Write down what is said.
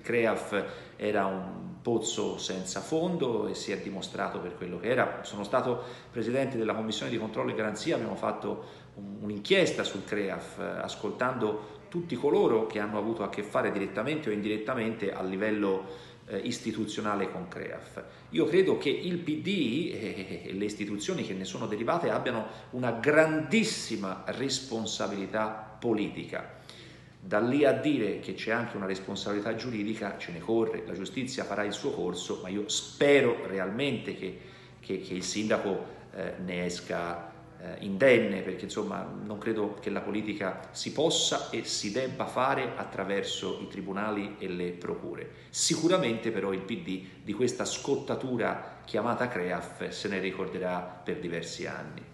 CREAF era un pozzo senza fondo e si è dimostrato per quello che era. Sono stato presidente della Commissione di Controllo e Garanzia, abbiamo fatto un'inchiesta sul CREAF, ascoltando tutti coloro che hanno avuto a che fare direttamente o indirettamente a livello istituzionale con CREAF. Io credo che il PD e le istituzioni che ne sono derivate abbiano una grandissima responsabilità politica. Da lì a dire che c'è anche una responsabilità giuridica, ce ne corre, la giustizia farà il suo corso, ma io spero realmente che il sindaco ne esca indenne, perché insomma non credo che la politica si possa e si debba fare attraverso i tribunali e le procure. Sicuramente però il PD di questa scottatura chiamata CREAF se ne ricorderà per diversi anni.